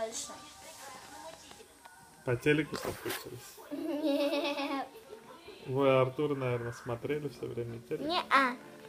больше. По телеку соскучились? Нет. Вы, Артур, наверное, смотрели все время телек? Не-а.